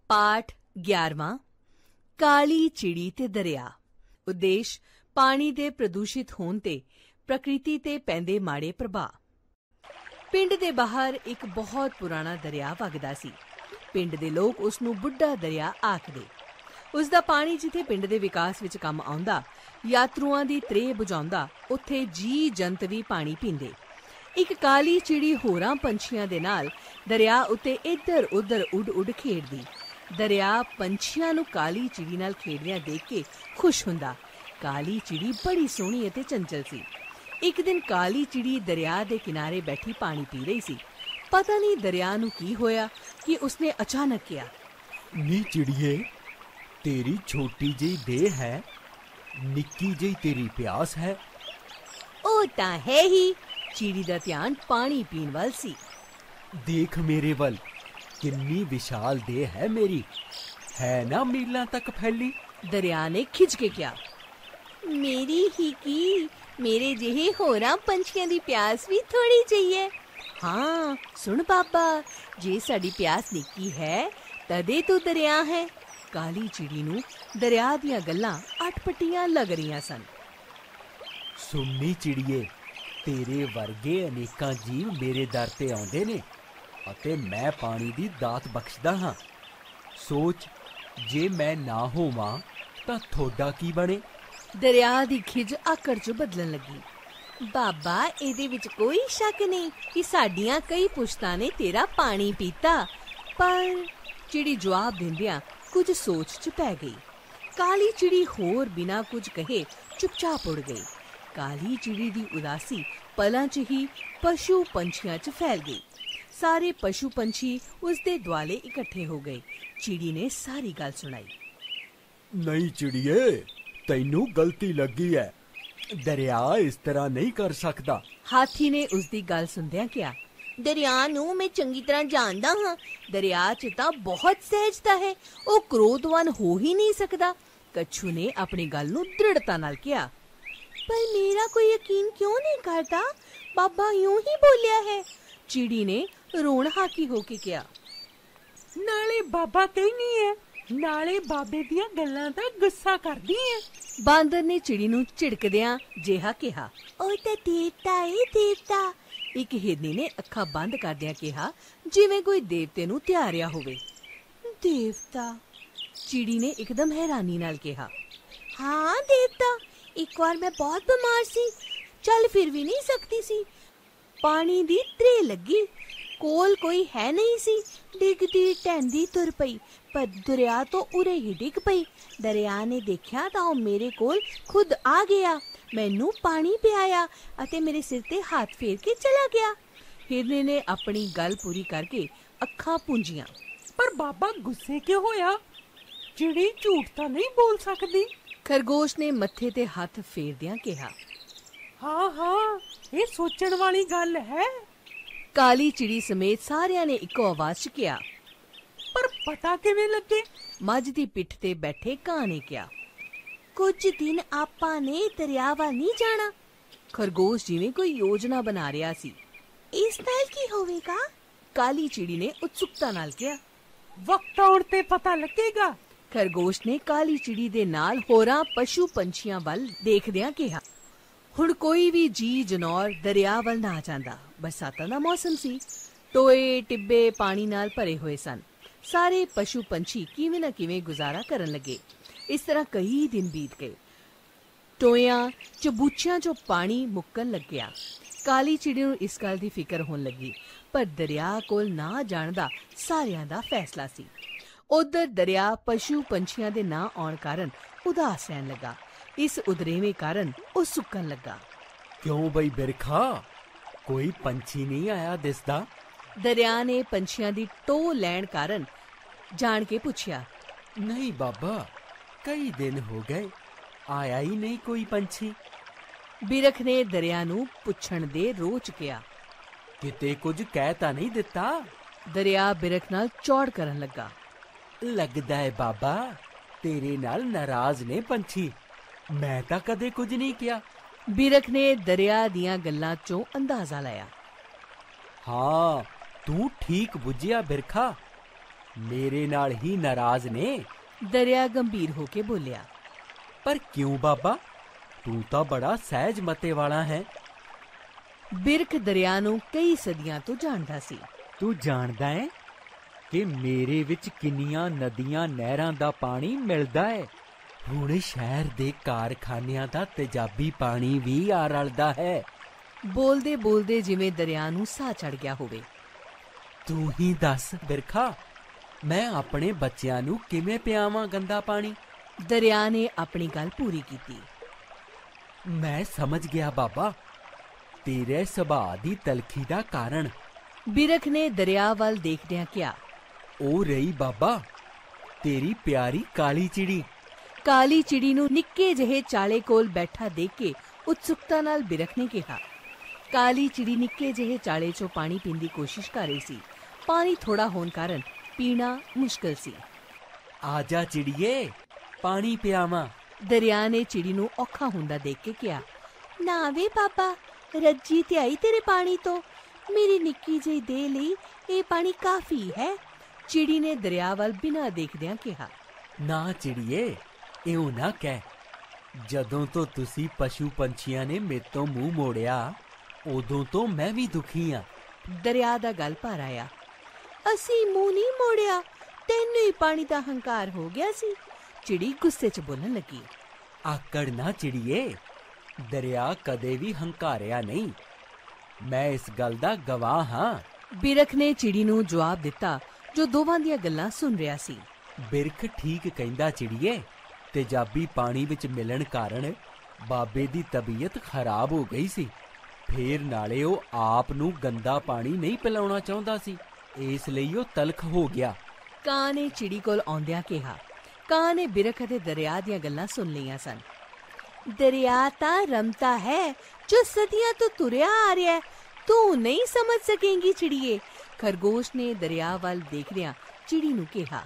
पाठ 11वां काली चिड़ी ते दरिया। उद्देश पानी दे प्रदूषित होण ते प्रकृति ते पैंदे माड़े प्रभाव। पिंड दे बाहर एक बहुत पुराना दरिया वगदा सी। पिंड दे लोग उसनूं बुढ़ा दरिया आखदे। उसदा पानी जिथे पिंड दे विकास विच काम आउंदा, यात्रुआं दी त्रेह बुझाउंदा, उत्थे जी जंत भी पानी पींदे। एक काली चिड़ी होरां पंछियां दे नाल दरिया उत्ते इधर उधर उड़ उड़ खेडदी। दरिया पंछियां नूं काली चिड़ी नाल खेडदियां देख के खुश हुंदा। काली चिड़ी बड़ी सोहणी अते चंचल सी। एक दिन काली चिड़ी दरिया दे किनारे बैठी पानी पी रही सी। पता नहीं दरिया नूं की होया कि उसने अचानक कहा, नी चिड़िए, तेरी छोटी जी देह है, निक्की जी तेरी प्यास है। ओ तां है ही। चिड़ी दा ध्यान पानी पीण वल सी। देख मेरे वल, किन्नी विशाल देह है मेरी, है ना मीलों तक फैली। दरिया ने खिंच के कहा, मेरी ही की, मेरे जिहे होरां पंछियां दी प्यास भी थोड़ी चाहिए। हाँ सुन बाबा, जे साडी प्यास निक्की है तदे तू दरिया है। काली चिड़ी नूं दरिया दियां गल्लां अटपटियां लग रहीआं सन। सुननी चिड़िए, तेरे वर्गे अनेकां जीव मेरे दर ते आउंदे ने ਅਤੇ मैं पानी दी दात बख्शदा हाँ। सोच, जे मैं ना होवां तां थोड़ा की बने। दरिया दी खिज आकड़ च बदलन लगी। बाबा, इहदे विच कोई शक नहीं कि साडियां कई पुश्तां ने तेरा पानी पीता। पर चिड़ी जवाब दिंदियां कुछ सोच च पै गई। काली चिड़ी होर बिना कुछ कहे चुपचाप उड़ गई। काली चिड़ी दी उदासी पलां च ही पशु पंछियां च फैल गई। सारे पशु पंछी उसदे दुआले इकट्ठे हो गए। चिड़ी ने सारी गल सुनाई। नहीं चिड़िए, तैनू गलती लगी है, दरिया इस तरह नहीं कर सकता। हाथी ने उसदी गल सुनदियां कहा, दरिया नूं मैं चंगी तरह जानदा हां। दरिया च तां बहुत सहजता है, ओ क्रोधवान हो ही नहीं सकदा। कच्छू ने अपनी गल नूं दृढ़ता नाल कहा, पर मेरा कोई यकीन क्यों नहीं करता? बाबा यूं ही बोलिया है। चिड़ी ने रोण हाकी होके कहा, नाले बाबा कहनी है, नाले बाबे दियां गल्लां दा गुस्सा करदी है। बांदर ने चिड़ी नूं झिड़कदियां जिहा कहा, ओ ते देवता है देवता। एक हिरनी ने अखां बंद करदियां कहा, जिवें कोई देवते नूं त्यारिया होवे। देवता? चिड़ी ने एकदम हैरानी नाल कहा, हाँ देवता। एक बार मैं बहुत बीमार सी, चल फिर भी नहीं सकती सी। पानी दी त्रे लगी, कोल कोई है नहीं सी। डिगदी टहंदी तुर पई, पर दरिया तो उरे ही डिग पई। दरिया ने देखा तो मेरे कोल खुद आ गया, मैनू पानी पियाया अते मेरे सिर ते हाथ फेर के चला गया। हिरने ने अपनी गल पूरी करके अखां पूंजियां। पर बाबा गुस्से क्यों होया? चिड़ी झूठ तां नहीं बोल सकदी। खरगोश ने मत्थे ते हथ फेरदियां कहा, हाँ हाँ, ये सोचण वाली गल है। काली चिड़ी समेत सारियां ने इको आवाज च कहा, पर पता किवें लगे? मझ दी पिठ ते बैठे कां ने कहा, कुछ दिन आपां ने दरिया वल नहीं जाना। खरगोश जिवें कोई योजना बना रहा सी। इस नाल की होवेगा? काली चिड़ी ने उत्सुकता नाल कहा, वक्त आउण ते पता लगेगा। खरगोश ने काली चिड़ी दे नाल होरां पशु पंछियां वल देखदियां कहा, हुण कोई भी जी जनौर दरिया वल ना जांदा। बरसातां दा मौसम सी, टोए टिब्बे पानी नाल भरे हुए सन। सारे पशु पंछी किवें ना किवें गुजारा करन लगे। इस तरह कई दिन बीत गए। टोयां चबूचियां चों पानी मुक्कन लग्या। काली चिड़ी नूं इस गल दी फिकर होण लगी, पर दरिया कोल ना जाण दा सारियां दा फैसला सी। उधर दरिया पशु पंछियां दे ना आउण कारण उदास रहन लगा। इस उदरेवें कारण वो सुक्कन लगा। क्यों बई बिरखा, कोई पंछी नहीं आया दिसदा? दरिया ने पंछियां दी टो लैण कारण जान के पूछया। नहीं बाबा, कई दिन हो गए, आया ही नहीं कोई पंछी। बिरख ने दरिया नूं पुछण दे रोच किया, किते कुछ कह तां नहीं दिता? दरिया बिरख नाल चौड़ करन लगा। लगदा है बाबा तेरे नाल नाराज ने पंछी, मैं तां कदे कुछ नहीं किया। बिरख ने दरिया दियां गल्लां चों अंदाजा लाया। हाँ, तू ठीक बुझिया बिरखा। ਮੇਰੇ ਨਾਲ ਹੀ ਨਾਰਾਜ਼ ਨੇ। ਦਰਿਆ ਗੰਭੀਰ ਹੋ ਕੇ ਬੋਲਿਆ। ਪਰ ਕਿਉਂ ਬਾਬਾ, ਤੂੰ ਤਾਂ ਬੜਾ ਸਹਿਜ ਮਤੇ ਵਾਲਾ ਹੈ। ਬਿਰਖ ਦਰਿਆ ਨੂੰ ਕਈ ਸਦੀਆਂ ਤੋਂ ਜਾਣਦਾ ਸੀ। ਤੂੰ ਜਾਣਦਾ ਹੈ ਕਿ ਮੇਰੇ ਵਿੱਚ ਕਿੰਨੀਆਂ ਨਦੀਆਂ ਨਹਿਰਾਂ ਦਾ ਪਾਣੀ ਮਿਲਦਾ ਹੈ। ਹੁਣ ਸ਼ਹਿਰ ਦੇ ਕਾਰਖਾਨਿਆਂ ਦਾ ਤੇਜ਼ਾਬੀ ਪਾਣੀ ਵੀ ਆ ਰਲਦਾ ਹੈ। ਬੋਲਦੇ ਬੋਲਦੇ ਜਿਵੇਂ ਦਰਿਆ ਨੂੰ ਸਾਹ ਚੜ ਗਿਆ ਹੋਵੇ। ਤੂੰ ਹੀ ਦੱਸ ਬਿਰਖਾ, ਮੈਂ ਆਪਣੇ ਬੱਚਿਆਂ ਨੂੰ ਕਿਵੇਂ ਪਿਆਵਾਂ ਗੰਦਾ ਪਾਣੀ? ਦਰਿਆ ਨੇ ਆਪਣੀ ਗੱਲ ਪੂਰੀ ਕੀਤੀ। ਮੈਂ ਸਮਝ ਗਿਆ ਬਾਬਾ, ਤੇਰੇ ਸੁਭਾਅ ਦੀ ਤਲਖੀ ਦਾ ਕਾਰਨ। ਬਿਰਖ ਨੇ ਦਰਿਆ ਵੱਲ ਦੇਖਦਿਆਂ ਕਿਹਾ। ਉਹ ਰਹੀ ਬਾਬਾ, ਤੇਰੀ ਪਿਆਰੀ ਕਾਲੀ ਚਿੜੀ। ਕਾਲੀ ਚਿੜੀ ਨੂੰ ਨਿੱਕੇ ਜਿਹੇ ਚਾਲੇ ਕੋਲ ਬੈਠਾ ਦੇਖ ਕੇ ਉਤਸੁਕਤਾ ਨਾਲ ਬਿਰਖ ਨੇ ਕਿਹਾ। ਕਾਲੀ ਚਿੜੀ ਨਿੱਕੇ ਜਿਹੇ ਚਾਲੇ 'ਚੋਂ ਪਾਣੀ ਪੀਣ ਦੀ ਕੋਸ਼ਿਸ਼ ਕਰ ਰਹੀ ਸੀ। ਪਾਣੀ ਥੋੜਾ ਹੋਣ ਕਾਰਨ ਪੀਣਾ ਮੁਸ਼ਕਲ ਸੀ। ਆ ਜਾ ਚਿੜੀਏ, ਪਾਣੀ ਪਿਆਵਾਂ। ਦਰਿਆ ਨੇ ਚਿੜੀ ਨੂੰ ਔਖਾ ਹੁੰਦਾ ਦੇਖ ਕੇ ਕਿਹਾ। ਨਾ ਵੇ ਬਾਬਾ, ਰੱਜੀ ਤੇ ਆਈ ਤੇਰੇ ਪਾਣੀ ਤੋਂ। ਮੇਰੀ ਨਿੱਕੀ ਜਿਹੀ ਦੇਹ ਲਈ ਇਹ ਪਾਣੀ ਕਾਫੀ ਹੈ। ਚਿੜੀ ਨੇ ਦਰਿਆ ਵੱਲ ਬਿਨਾਂ ਦੇਖਦਿਆਂ ਕਿਹਾ। ਨਾ ਚਿੜੀਏ, ਇਉਂ ਨਾ ਕਹਿ। ਜਦੋਂ ਤੋਂ ਤੁਸੀਂ ਪਸ਼ੂ ਪੰਛੀਆਂ ਨੇ ਮੇਰੇ ਤੋਂ ਮੂੰਹ ਮੋੜਿਆ, ਉਦੋਂ ਤੋਂ ਮੈਂ ਵੀ ਦੁਖੀ ਹਾਂ। ਦਰਿਆ ਦਾ ਗਲ ਭਰ ਆਇਆ। ਅਸੀਂ ਮੂੰਹ ਨਹੀਂ ਮੋੜਿਆ, ਤੈਨੂੰ ਹੀ ਪਾਣੀ ਦਾ ਹੰਕਾਰ ਹੋ ਗਿਆ ਸੀ। ਚਿੜੀ ਗੁੱਸੇ 'ਚ ਬੋਲਣ ਲੱਗੀ। ਆਕੜ ਨਾ ਚਿੜੀਏ, ਦਰਿਆ ਕਦੇ ਵੀ ਹੰਕਾਰਿਆ ਨਹੀਂ। ਮੈਂ ਇਸ ਗੱਲ ਦਾ ਗਵਾਹ ਹਾਂ। ਬਿਰਖ ਨੇ ਚਿੜੀ ਨੂੰ ਜਵਾਬ ਦਿੱਤਾ, ਜੋ ਦੋਵਾਂ ਦੀਆਂ ਗੱਲਾਂ ਸੁਣ ਰਿਹਾ ਸੀ। ਬਿਰਖ ਠੀਕ ਕਹਿੰਦਾ ਚਿੜੀਏ, ਤੇਜ਼ਾਬੀ ਪਾਣੀ ਵਿੱਚ ਮਿਲਣ ਕਾਰਨ ਬਾਬੇ ਦੀ ਤਬੀਅਤ ਖਰਾਬ ਹੋ ਗਈ ਸੀ। ਫੇਰ ਨਾਲੇ ਉਹ ਆਪ ਨੂੰ ਗੰਦਾ ਪਾਣੀ ਨਹੀਂ ਪਿਲਾਉਣਾ ਚਾਹੁੰਦਾ ਸੀ, ਇਸ ਲਈ ਉਹ ਤਲਖ ਹੋ ਗਿਆ। ਕਾਂ ਨੇ ਚਿੜੀ ਕੋਲ ਆਉਂਦਿਆਂ ਕਿਹਾ। ਕਾਂ ਨੇ ਬਿਰਖ ਅਤੇ ਦਰਿਆ ਦੀਆਂ ਗੱਲਾਂ ਸੁਣ ਲਈਆਂ ਸਨ। ਦਰਿਆ ਤਾਂ ਰਮਤਾ ਹੈ ਜੋ ਸਦੀਆਂ ਤੋਂ ਤੁਰਿਆ ਆ ਰਿਹਾ ਹੈ। ਤੂੰ ਨਹੀਂ ਸਮਝ ਸਕੇਂਗੀ ਚਿੜੀਏ। ਖਰਗੋਸ਼ ਨੇ ਦਰਿਆ ਵੱਲ ਦੇਖਦਿਆਂ ਚਿੜੀ ਨੂੰ ਕਿਹਾ।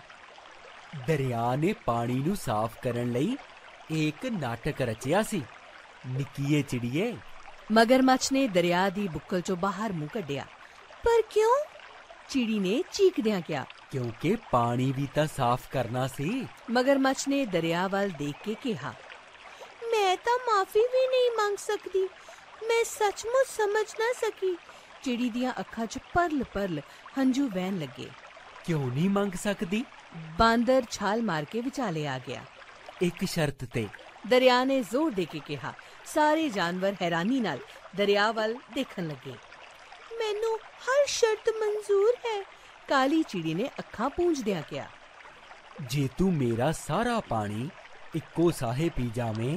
ਦਰਿਆ ਨੇ ਪਾਣੀ ਨੂੰ ਸਾਫ਼ ਕਰਨ ਲਈ ਇੱਕ ਨਾਟਕ ਰਚਿਆ ਸੀ। ਨਿੱਕੀਏ ਚਿੜੀਏ। ਮਗਰਮੱਛ ਨੇ ਦਰਿਆ ਦੀ ਬੁੱਕਲ 'ਚੋਂ ਬਾਹਰ ਮੂੰਹ ਕੱਢਿਆ। ਪਰ ਕਿਉਂ? ਚਿੜੀ ਨੇ ਚੀਕਦਿਆਂ ਕਿਹਾ। ਕਿਉਂਕਿ ਪਾਣੀ ਵੀ ਤਾਂ ਸਾਫ਼ ਕਰਨਾ ਸੀ। ਮਗਰਮੱਛ ਨੇ ਦਰਿਆ ਵੱਲ ਦੇਖ ਕੇ ਕਿਹਾ। ਮੈਂ ਤਾਂ ਮਾਫੀ ਵੀ ਨਹੀਂ ਮੰਗ ਸਕਦੀ। ਮੈਂ ਸੱਚਮੁੱਚ ਸਮਝ ਨਾ ਸਕੀ। ਚਿੜੀ ਦੀਆਂ ਅੱਖਾਂ 'ਚ ਪਰਲ ਪਰਲ ਹੰਝੂ ਵਹਿਣ ਲੱਗੇ। ਕਿਉਂ ਨਹੀਂ ਮੰਗ ਸਕਦੀ? ਬਾਂਦਰ ਛਾਲ ਮਾਰ ਕੇ ਵਿਚਾਲੇ ਆ ਗਿਆ। ਇੱਕ ਸ਼ਰਤ ਤੇ। ਦਰਿਆ ਨੇ ਜ਼ੋਰ ਦੇ ਕੇ ਕਿਹਾ। ਸਾਰੇ ਜਾਨਵਰ ਹੈਰਾਨੀ ਨਾਲ ਦਰਿਆ ਵੱਲ ਦੇਖਣ ਲੱਗੇ। ਮੈਨੂੰ ਹਰ ਸ਼ਰਤ ਮਨਜ਼ੂਰ ਹੈ, ਕਾਲੀ ਚਿੜੀ ਨੇ ਅੱਖਾਂ ਪੂੰਝਦਿਆਂ ਕਿਹਾ। ਜੇ ਤੂੰ ਮੇਰਾ ਸਾਰਾ ਪਾਣੀ ਇੱਕੋ ਸਾਹੇ ਪੀ ਜਾਵੇਂ।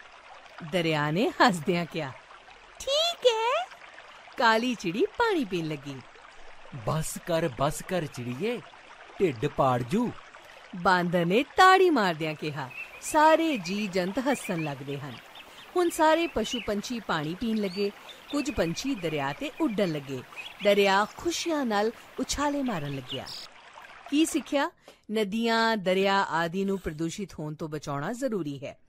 ਦਰਿਆ ਨੇ ਹੱਸਦਿਆਂ ਕਿਹਾ। ਠੀਕ ਹੈ। ਕਾਲੀ ਚਿੜੀ ਪਾਣੀ ਪੀਣ ਲੱਗੀ। ਬਸ ਕਰ ਚਿੜੀਏ, ਢਿੱਡ ਪਾੜ ਜੂ। ਬਾਂਦਰ ਨੇ ਤਾੜੀ ਮਾਰਦਿਆਂ ਕਿਹਾ। ਸਾਰੇ ਜੀ ਜੰਤ ਹੱਸਣ ਲੱਗਦੇ ਹਨ। ਹੁਣ ਸਾਰੇ ਪਸ਼ੂ ਪੰਛੀ ਪਾਣੀ ਪੀਣ ਲੱਗੇ। ਕੁਝ ਪੰਛੀ ਦਰਿਆ ਤੇ ਉੱਡਣ ਲੱਗੇ। ਦਰਿਆ ਖੁਸ਼ੀਆਂ ਨਾਲ ਉਛਾਲੇ ਮਾਰਨ ਲੱਗਿਆ। ਕੀ ਸਿੱਖਿਆ? ਨਦੀਆਂ, ਦਰਿਆ ਆਦਿ ਨੂੰ ਪ੍ਰਦੂਸ਼ਿਤ ਹੋਣ ਤੋਂ ਬਚਾਉਣਾ ਜ਼ਰੂਰੀ ਹੈ।